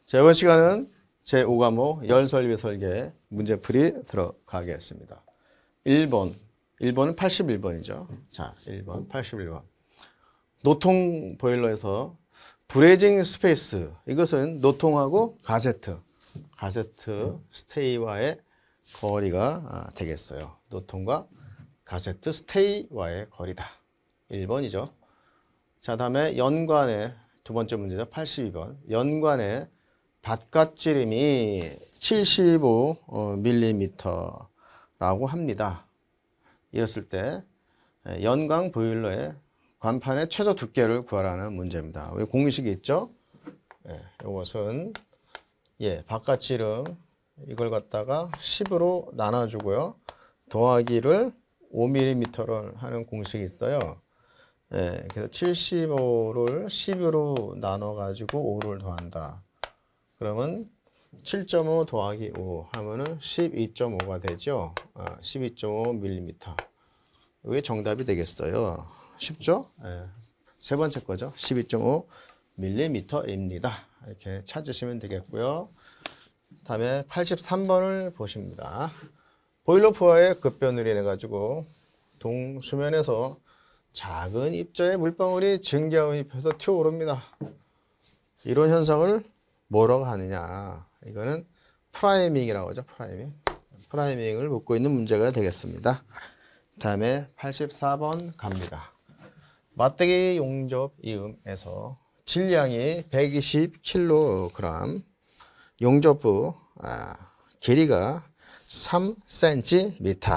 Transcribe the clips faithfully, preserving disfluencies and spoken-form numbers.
자, 이번 시간은 제오 과목 열설비 설계 문제풀이 들어가겠습니다. 일 번, 일 번은 팔십일 번이죠. 자, 일 번, 팔십일 번. 노통 보일러에서 브레이징 스페이스, 이것은 노통하고 가세트, 가세트 스테이와의 거리가 되겠어요. 노통과 가세트 스테이와의 거리다. 일 번이죠. 자, 다음에 연관의 두 번째 문제죠. 팔십이 번. 연관의 바깥지름이 칠십오 밀리미터라고 합니다. 이랬을 때 연광 보일러의 관판의 최소 두께를 구하라는 문제입니다. 우리 공식이 있죠? 예, 이것은 예, 바깥지름 이걸 갖다가 십으로 나눠주고요. 더하기를 오 밀리미터를 하는 공식이 있어요. 예, 그래서 칠십오를 십으로 나눠가지고 오를 더한다. 그러면 칠 점 오 더하기 오 하면은 십이 점 오가 되죠. 아, 십이 점 오 밀리미터. 이게 정답이 되겠어요. 쉽죠? 예. 세 번째 거죠. 십이 점 오 밀리미터입니다. 이렇게 찾으시면 되겠고요. 다음에 팔십삼 번을 보십니다. 보일러 부하의 급변으로 인해 가지고 동수면에서 작은 입자의 물방울이 증기압입해서 튀어오릅니다. 이런 현상을 뭐라고 하느냐? 이거는 프라이밍이라고 하죠. 프라이밍. 프라이밍을 묻고 있는 문제가 되겠습니다. 다음에 팔십사 번 갑니다. 맞대기 용접 이음에서 질량이 백이십 킬로그램, 용접부 아, 길이가 삼 센티미터,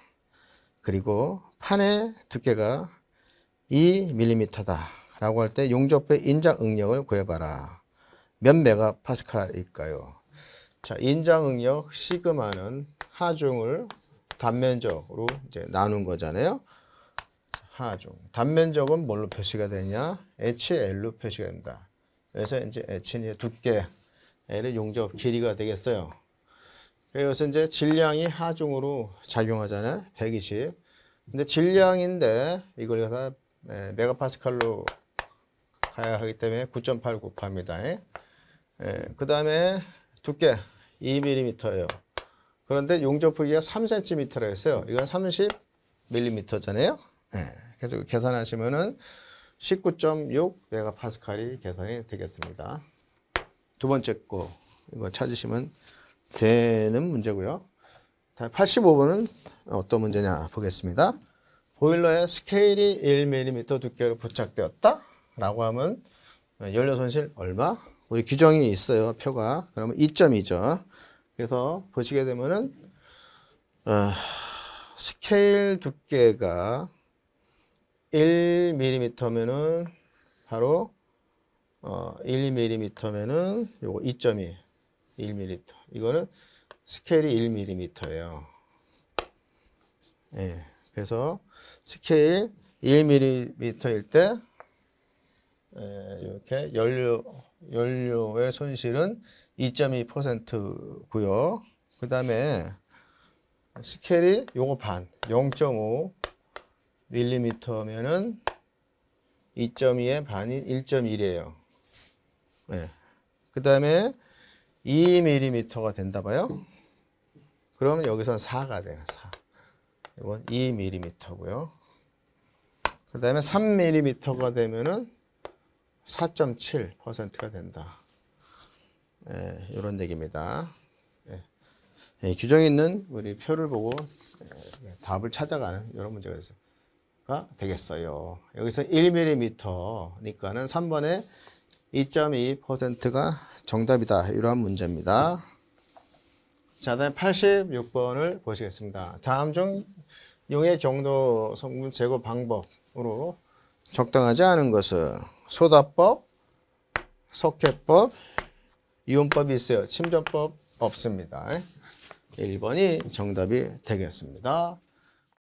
그리고 판의 두께가 이 밀리미터다 라고 할 때 용접부의 인장 응력을 구해봐라. 몇 메가파스칼일까요? 자, 인장 응력 시그마는 하중을 단면적으로 이제 나눈 거잖아요. 하중. 단면적은 뭘로 표시가 되냐? 에이치엘로 표시가 됩니다. 그래서 이제 H는 두께, L은 용접 길이가 되겠어요. 그래서 이제 질량이 하중으로 작용하잖아요. 백이십. 근데 질량인데 이걸 갖다 메가파스칼로 가야 하기 때문에 구 점 팔 곱합니다. 예, 그 다음에 두께 이 밀리미터예요. 그런데 용접 부위가 삼 센티미터라고 했어요. 이건 삼십 밀리미터잖아요. 예, 그래서 계산하시면은 십구 점 육 메가파스칼이 계산이 되겠습니다. 두 번째 거 이거 찾으시면 되는 문제고요. 팔십오 번은 어떤 문제냐 보겠습니다. 보일러의 스케일이 일 밀리미터 두께로 부착되었다 라고 하면 연료 손실 얼마? 우리 규정이 있어요. 표가. 그러면 이 점이죠. 그래서 보시게 되면은 어, 스케일 두께가 일 밀리미터면은 바로 어, 일 밀리미터면은 요거 이 점이 일 밀리미터. 이거는 스케일이 일 밀리미터예요. 예. 그래서 스케일 일 밀리미터일 때 예, 이렇게 연료 연료의 손실은 이 점 이 퍼센트고요. 그 다음에 스케일이 요거 반, 영 점 오 밀리미터면은 이 점 이의 반이 일 점 일이에요. 네. 그 다음에 이 밀리미터가 된다 봐요. 그러면 여기서는 사가 돼요. 사. 이건 이 밀리미터고요. 그 다음에 삼 밀리미터가 되면은 사 점 칠 퍼센트가 된다. 예, 이런 얘기입니다. 예. 예, 규정이 있는 우리 표를 보고 예, 답을 찾아가는 이런 문제가 되겠어요. 여기서 일 밀리미터니까는 삼 번에 이 점 이 퍼센트가 정답이다. 이러한 문제입니다. 자, 다음 팔십육 번을 보시겠습니다. 다음 중 용의 경도 성분 제거 방법으로 적당하지 않은 것은 소다법, 석회법, 이온법이 있어요. 침전법 없습니다. 일 번이 정답이 되겠습니다.